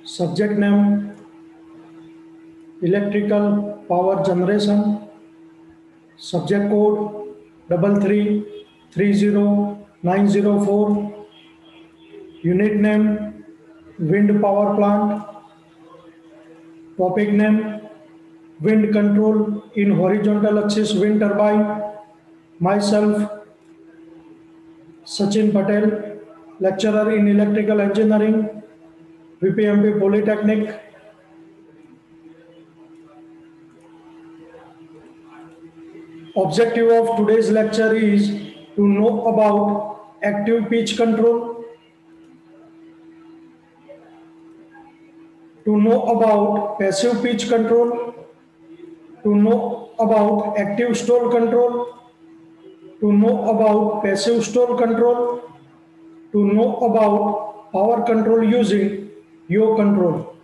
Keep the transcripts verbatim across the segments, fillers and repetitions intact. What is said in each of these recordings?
Subject name electrical power generation. Subject code double three three zero nine zero four. Unit name wind power plant. Topic name wind control in horizontal axis wind turbine. Myself Sachin Patel, lecturer in electrical engineering, V P M B Polytechnic. Objective of today's lecture is to know about active pitch control, to know about passive pitch control, to know about active stall control, to know about passive stall control, to know about power control using yaw control.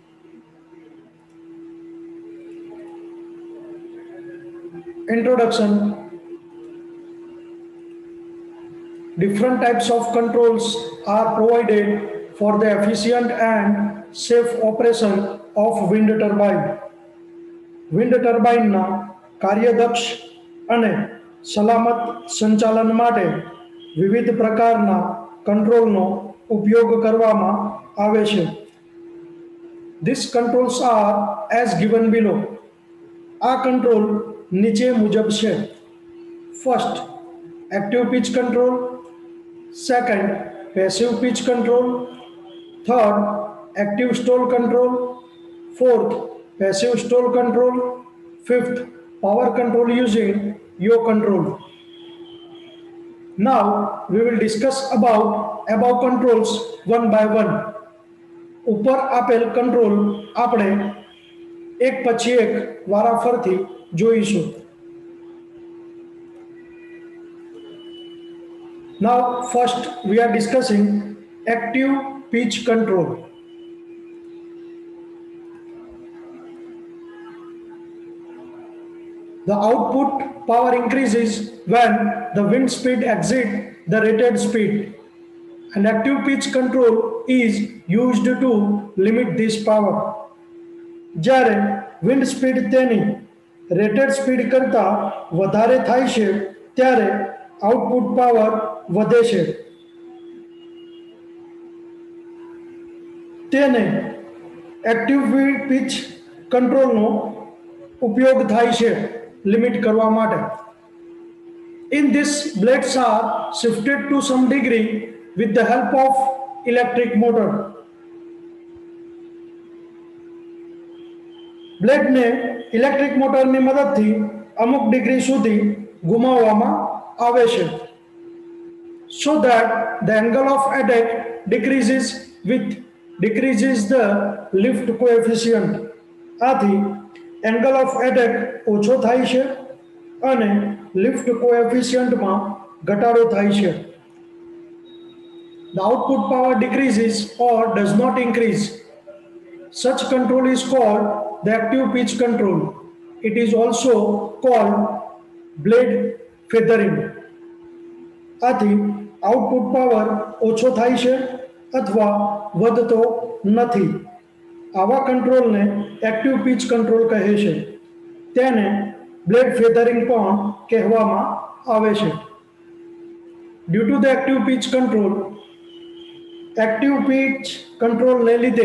Introduction. Different types of controls are provided for the efficient and safe operation of wind turbine. Wind turbine ના કાર્યદક્ષ અને સલામત સંચાલન માટે વિવિધ પ્રકારના કંટ્રોલનો ઉપયોગ કરવામાં આવે છે. These controls are as given below. આ કંટ્રોલ નીચે મુજબ છે. First, active pitch control. Second, passive pitch control. Third, active stall control. Fourth, passive stall control. Fifth, power control using yaw control. Now we will discuss about above controls one by one. ઉપર આપેલ control આપણે એક પછી એક વારાફરથી જોઈશું. Now first we are discussing active pitch control. The output power increases when the wind speed exceeds the rated speed. An active pitch control is used to limit this power. જ્યારે wind speed તેની rated speed કરતા વધારે થાય છે ત્યારે output power વધે છે. તેને active pitch control નો ઉપયોગ થાય છે limit કરવા માટે. In this, blades are shifted to some degree with the help of electric motor. Blade ને electric motor ની મદદથી અમુક ડિગ્રી સુધી ઘુમાવવામાં આવે છે. So that the angle of attack decreases with decreases the lift coefficient. આથી angle of attack ઓછો થાય છે અને lift coefficient માં ઘટાડો થાય છે. The output power decreases or does not increase. Such control is called the active pitch control. It is also called blade feathering. આથી output power ઓછો થાય છે અથવા વધતો નથી. આવા કંટ્રોલને એક્ટિવ પિચ કંટ્રોલ કહે છે. તેને બ્લેડ ફેધરિંગ પણ કહેવામાં આવે છે. Due to the active pitch control active pitch કંટ્રોલને લીધે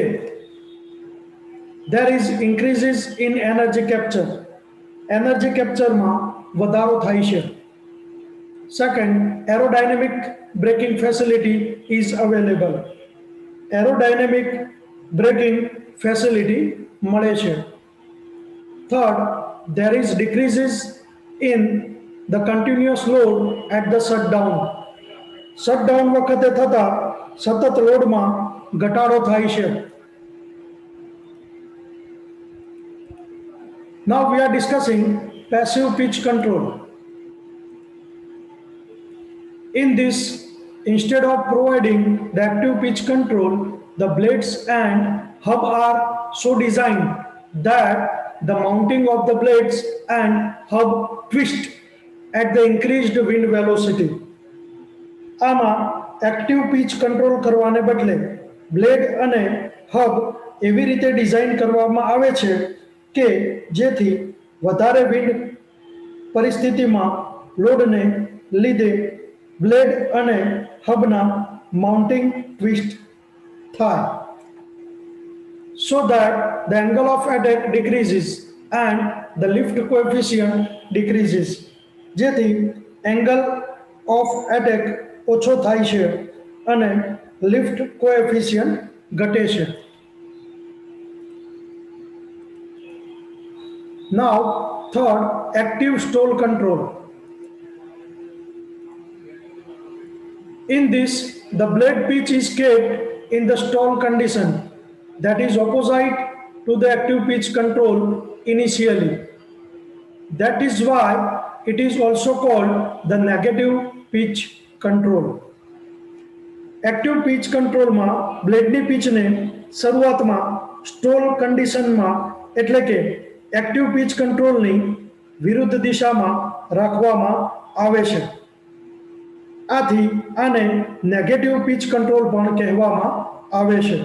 there is increases in energy capture. Energy કેપ્ચરમાં વધારો થાય છે. Second, aerodynamic braking facility is available. Aerodynamic braking facility મળે છે. Third, there is decreases in the continuous load at the shutdown. Shutdown વખતે થતા સતત લોડમાં ઘટાડો થાય છે. Now we are discussing passive pitch control. In this, instead of providing the active pitch control, the blades and hub are so designed that the mounting of the blades and hub twist at the increased wind velocity. આમાં active pitch control કરવાને બદલે blade અને hub એવી રીતે design કરવામાં આવે છે કે જેથી વધારે વિન્ડ પરિસ્થિતિમાં લોડને લીધે બ્લેડ અને હબના માઉન્ટિંગ ટ્વિસ્ટ થાય, so that the angle of attack decreases and the lift coefficient decreases. જેથી એંગલ ઓફ એટેક ઓછો થાય છે અને લિફ્ટ કોએફિશિયન્ટ ઘટે છે. Now third, active stall control. In this, the blade pitch is kept in the stall condition, that is opposite to the active pitch control initially. That is why it is also called the negative pitch control. Active pitch control માં બ્લેડની પિચને શરૂઆતમાં stall કન્ડિશનમાં એટલે કે active pitch કંટ્રોલની વિરુદ્ધ દિશામાં રાખવામાં આવે છે. આથી આને નેગેટિવ પિચ કંટ્રોલ પણ કહેવામાં આવે છે.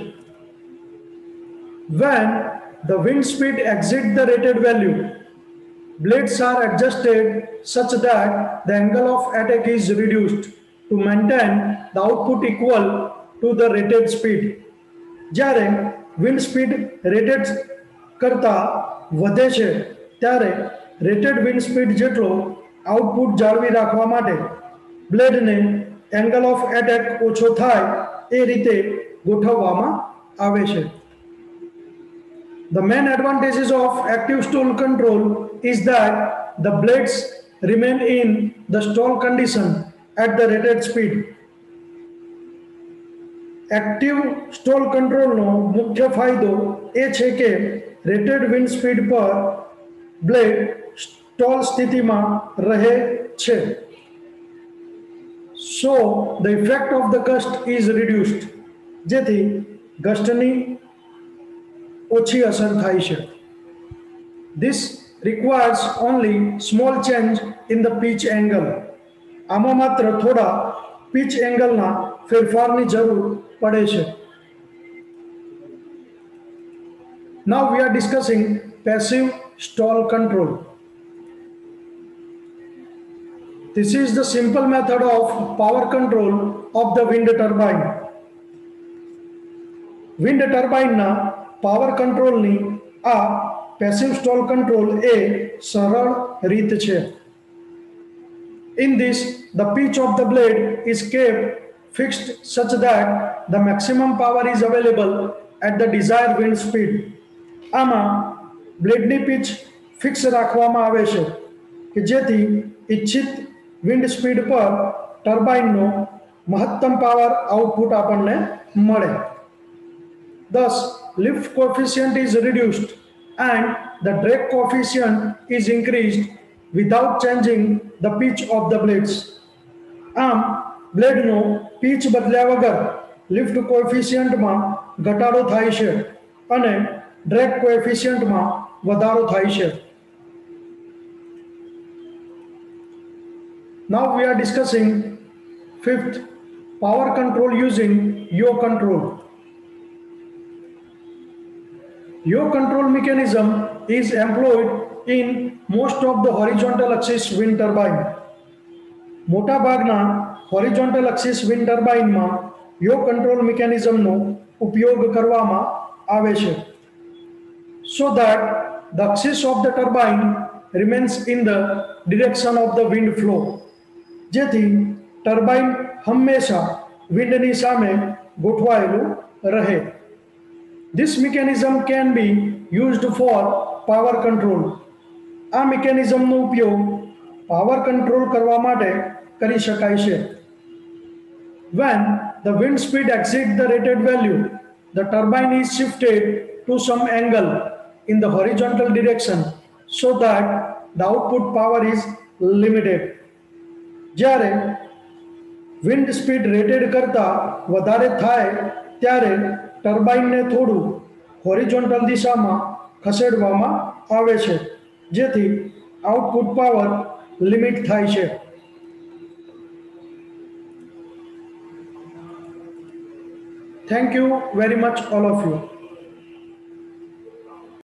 When the wind speed exceeds the rated value, blades are adjusted such that the angle of attack is reduced to maintain the output equal to the rated speed. જ્યારે wind speed rated કરતા વધે છે ત્યારે rated wind speed જેટલો output જાળવી રાખવા માટે બ્લેડને angle of attack ઓછો થાય એ રીતે ગોઠવવામાં આવે છે. The main advantages of active stall control is that the blades remain in the stall condition at the rated speed. Active stall control નો મુખ્ય ફાયદો એ છે કે rated wind speed પર blade stall સ્થિતિમાં રહે છે. So the effect of the gust is reduced. જેથી ગસ્ટની ઓછી અસર થાય છે. This requires only small change in the pitch angle. આમાં માત્ર થોડા pitch angle ના ફેરફારની જરૂર પડે છે. Now we are discussing passive stall control. This is the simple method of power control of the wind turbine. Wind turbine ના power કંટ્રોલની આ પેસિવ સ્ટોલ કંટ્રોલ એ સરળ રીત છે. In this, the pitch of the blade is kept fixed such that the maximum power is available at the desired wind speed. આમાં બ્લેડની pitch fix રાખવામાં આવે છે કે જેથી ઇચ્છિત વિન્ડ સ્પીડ પર ટર્બાઇનનો મહત્તમ પાવર આઉટપુટ આપણને મળે. Thus, lift coefficient is reduced and the drag coefficient is increased without changing the pitch of the blades. આમ બ્લેડનો પિચ બદલ્યા વગર લિફ્ટ કોએફિશિયન્ટમાં ઘટાડો થાય છે અને ડ્રેગ કોએફિશિયન્ટમાં વધારો થાય છે. Now we are discussing fifth, power control using yaw control. Yaw control mechanism is employed in most of the horizontal axis wind turbine. મોટા ભાગના horizontal axis wind turbine માં yaw control mechanism નો ઉપયોગ કરવામાં આવે છે, so that the axis of the turbine remains in the direction of the wind flow. જેથી turbine હંમેશા વિન્ડની સામે ગોઠવાયેલું રહે. This mechanism can be used for power control. આ મિકેનિઝમનો ઉપયોગ પાવર કંટ્રોલ કરવા માટે કરી શકાય છે. When the wind speed exceeds the rated value, the turbine is shifted to some angle in the horizontal direction so that the output power is limited. જ્યારે wind speed rated કરતા વધારે થાય ત્યારે ટર્બાઇનને થોડું હોરિઝોન્ટલ દિશામાં ખસેડવામાં આવે છે જેથી આઉટપુટ પાવર લિમિટ થાય છે. Thank you very much all of you.